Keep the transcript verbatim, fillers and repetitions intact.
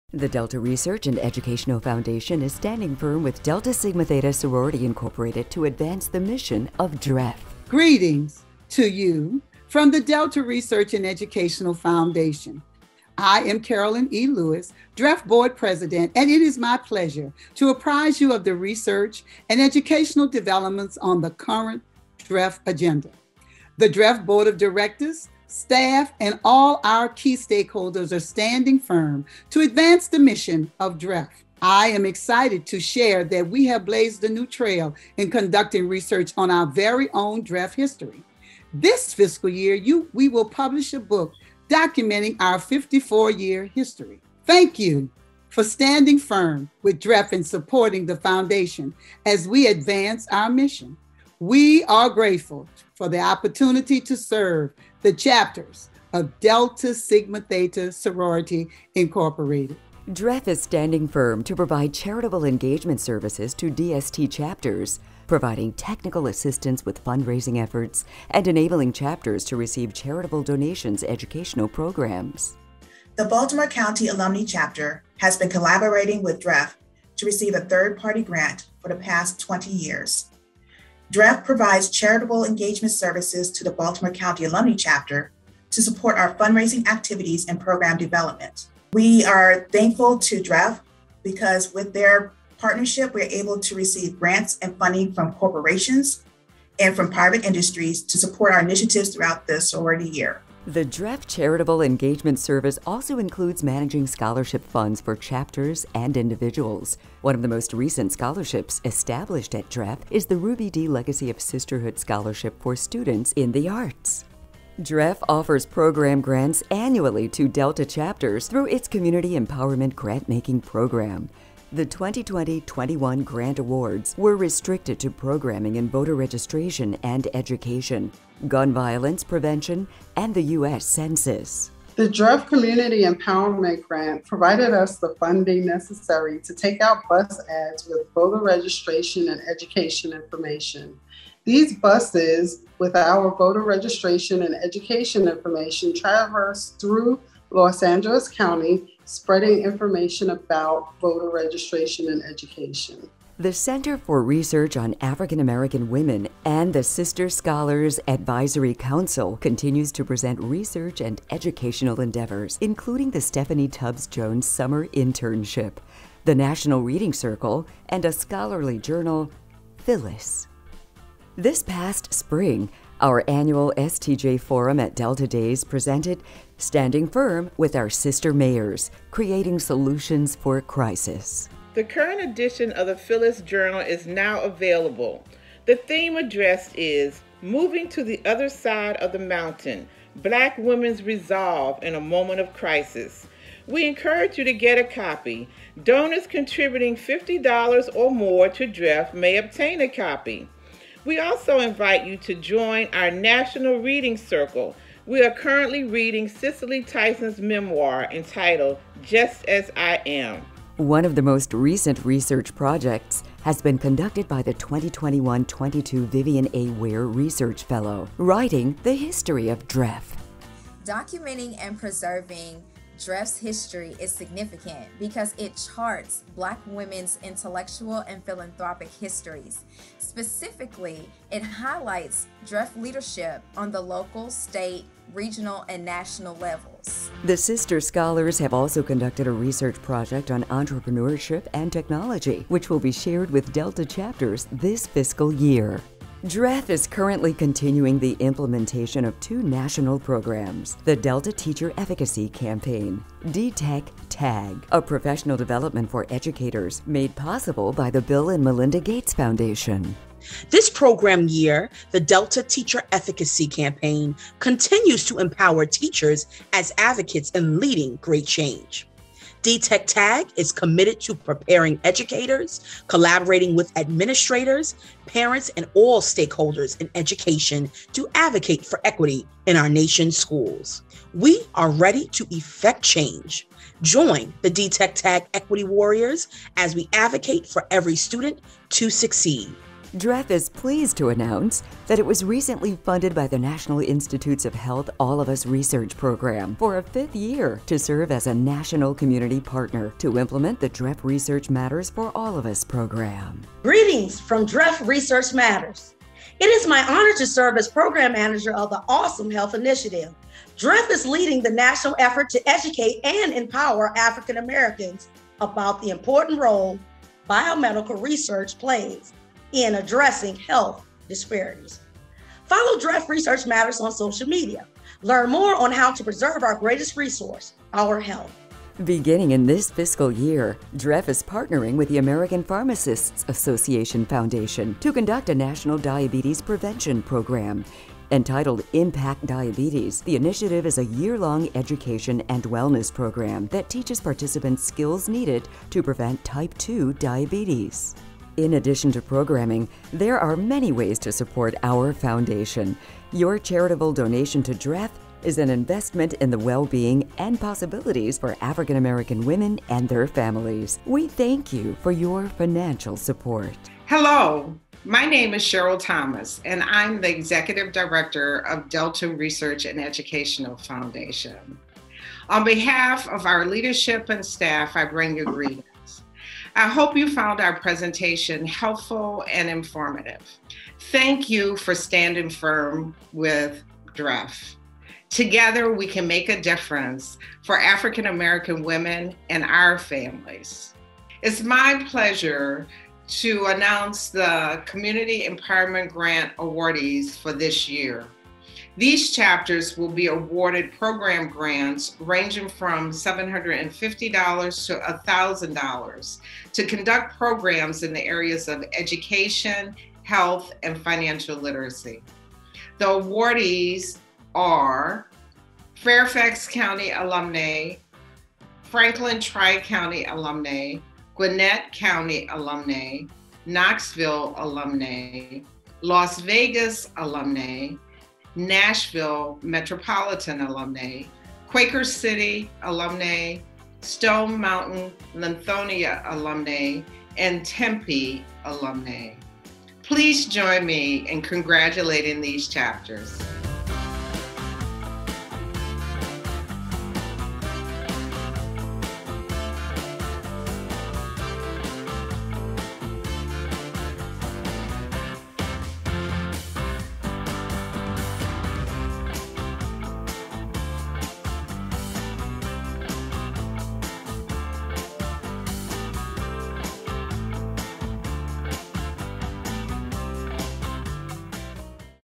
The Delta Research and Educational Foundation is standing firm with Delta Sigma Theta Sorority Incorporated to advance the mission of D R E F. Greetings to you from the Delta Research and Educational Foundation. I am Carolyn E. Lewis, D R E F Board President, and it is my pleasure to apprise you of the research and educational developments on the current D R E F agenda. The D R E F Board of Directors, staff, and all our key stakeholders are standing firm to advance the mission of D R E F. I am excited to share that we have blazed a new trail in conducting research on our very own D R E F history. This fiscal year, you, we will publish a book documenting our fifty-four year history. Thank you for standing firm with D R E F and supporting the foundation as we advance our mission. We are grateful for the opportunity to serve the chapters of Delta Sigma Theta Sorority Incorporated. D R E F is standing firm to provide charitable engagement services to D S T chapters, providing technical assistance with fundraising efforts and enabling chapters to receive charitable donations educational programs. The Baltimore County Alumni Chapter has been collaborating with D R E F to receive a third-party grant for the past twenty years. D R E F provides charitable engagement services to the Baltimore County Alumni Chapter to support our fundraising activities and program development. We are thankful to D R E F because with their partnership, we're able to receive grants and funding from corporations and from private industries to support our initiatives throughout the sorority year. The D R E F Charitable Engagement Service also includes managing scholarship funds for chapters and individuals. One of the most recent scholarships established at D R E F is the Ruby D. Legacy of Sisterhood Scholarship for students in the arts. D R E F offers program grants annually to Delta chapters through its Community Empowerment Grant-Making Program. The twenty twenty twenty-one grant awards were restricted to programming in voter registration and education, gun violence prevention, and the U S Census. The D R E F Community Empowerment Grant provided us the funding necessary to take out bus ads with voter registration and education information. These buses with our voter registration and education information traverse through Los Angeles County, spreading information about voter registration and education. The Center for Research on African American Women and the Sister Scholars Advisory Council continues to present research and educational endeavors, including the Stephanie Tubbs Jones Summer Internship, the National Reading Circle, and a scholarly journal, Phyllis. This past spring, our annual S T J Forum at Delta Days presented Standing Firm with Our Sister Mayors, Creating Solutions for Crisis. The current edition of the Phyllis Journal is now available. The theme addressed is Moving to the Other Side of the Mountain, Black Women's Resolve in a Moment of Crisis. We encourage you to get a copy. Donors contributing fifty dollars or more to D R E F may obtain a copy. We also invite you to join our National Reading Circle. We are currently reading Cicely Tyson's memoir entitled Just As I Am. One of the most recent research projects has been conducted by the twenty twenty-one twenty-two Vivian A. Ware Research Fellow, writing the history of D R E F. Documenting and preserving D R E F's history is significant because it charts Black women's intellectual and philanthropic histories. Specifically, it highlights D R E F leadership on the local, state, regional, and national levels. The Sister Scholars have also conducted a research project on entrepreneurship and technology, which will be shared with Delta chapters this fiscal year. D R E F is currently continuing the implementation of two national programs, the Delta Teacher Efficacy Campaign, D TEC TAG, a professional development for educators made possible by the Bill and Melinda Gates Foundation. This program year, the Delta Teacher Efficacy Campaign continues to empower teachers as advocates in leading great change. D TEC TAG is committed to preparing educators, collaborating with administrators, parents, and all stakeholders in education to advocate for equity in our nation's schools. We are ready to effect change. Join the D TEC TAG Equity Warriors as we advocate for every student to succeed. D R E F is pleased to announce that it was recently funded by the National Institutes of Health All of Us Research Program for a fifth year to serve as a national community partner to implement the D R E F Research Matters for All of Us program. Greetings from D R E F Research Matters. It is my honor to serve as program manager of the Awesome Health Initiative. D R E F is leading the national effort to educate and empower African Americans about the important role biomedical research plays in addressing health disparities. Follow D R E F Research Matters on social media. Learn more on how to preserve our greatest resource, our health. Beginning in this fiscal year, D R E F is partnering with the American Pharmacists Association Foundation to conduct a national diabetes prevention program. Entitled Impact Diabetes, the initiative is a year-long education and wellness program that teaches participants skills needed to prevent type two diabetes. In addition to programming, there are many ways to support our foundation. Your charitable donation to D R E F is an investment in the well-being and possibilities for African American women and their families. We thank you for your financial support. Hello, my name is Cheryl Thomas, and I'm the Executive Director of Delta Research and Educational Foundation. On behalf of our leadership and staff, I bring you greetings. I hope you found our presentation helpful and informative. Thank you for standing firm with D R E F. Together, we can make a difference for African American women and our families. It's my pleasure to announce the Community Empowerment Grant awardees for this year. These chapters will be awarded program grants ranging from seven hundred fifty dollars to one thousand dollars to conduct programs in the areas of education, health, and financial literacy. The awardees are Fairfax County alumni, Franklin Tri-County alumni, Gwinnett County alumni, Knoxville alumni, Las Vegas alumni, Nashville Metropolitan alumni, Quaker City alumni, Stone Mountain Lithonia alumni, and Tempe alumni. Please join me in congratulating these chapters.